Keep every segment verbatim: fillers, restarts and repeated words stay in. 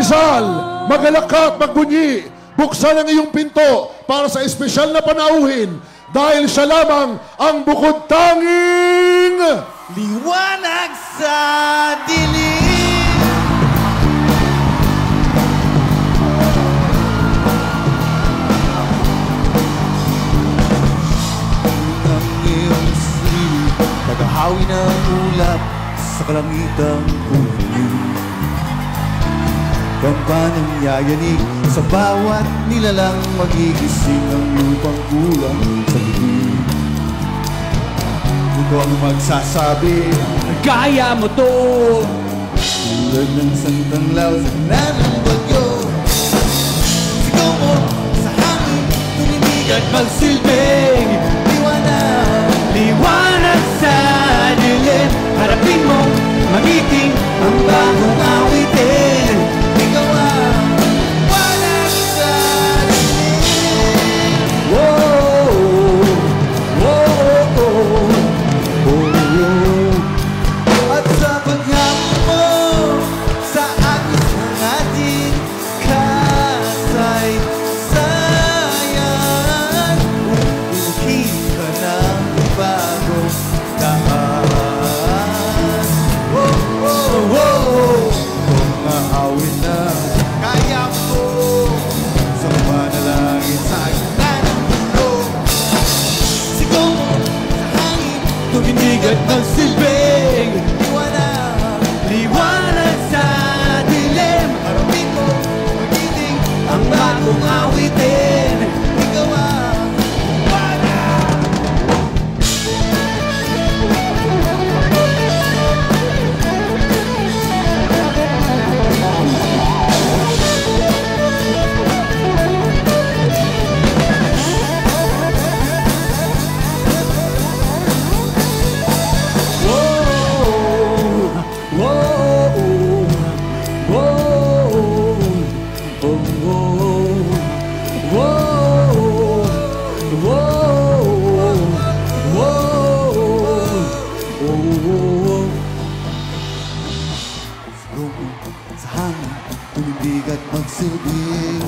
Rizal, magalak ka at magbunyi. Buksan ang iyong pinto para sa espesyal na panauhin dahil siya lamang ang bukod tanging liwanag sa dilim. Ang iyong sarili, tagahawi ng ulap sa kalangitang uling. Kampanang yayanig sa bawat nilalang magigising ang lupang kulang sa libing. Ito ang magsasabi, kaya mo to. Tulad ng sandang law sa gitna ng bagyo. Sigaw mo sa hangin, tumimig at magsilbing liwanag. Liwanag sa dilim, harapin mo, magiting ang bagong awitin. Ikaw ang liwanag sa dilim. Whoa, whoa, whoa. At sa paghamon mo sa agos ng ating kasaysayan, umuwi ka ng bagong daan. Oh, oh, oh. Kung maawin na kaya mo sa manalangin sa gitna ng mundo, sigaw mo sa hangin, Tuminig at magsilbing liwanag. liwanag sa dilim, Harapin mo, magiting ang bagong awitin. ikaw ang liwanag. Sa hangin, tumibig at magsilbing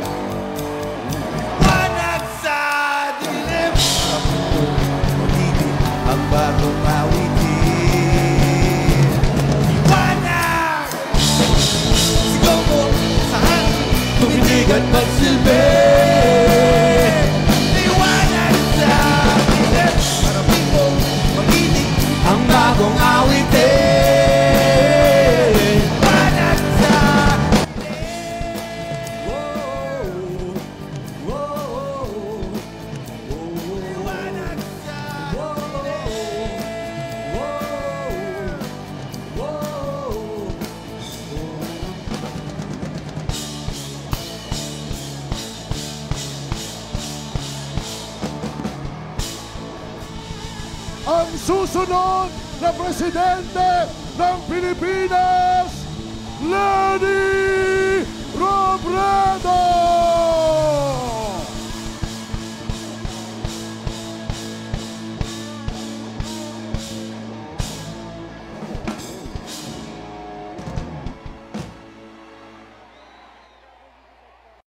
liwanag sa dilim. Magiging ang bagong awitin. Liwanag! Sigaw mo sa hangin, Tuminig at magsilbing liwanag sa dilim. Harapin mo, magiting ang bagong awitin. liwanag sa liwanag sa ang susunod na presidente ng Pilipinas, Leni Robredo!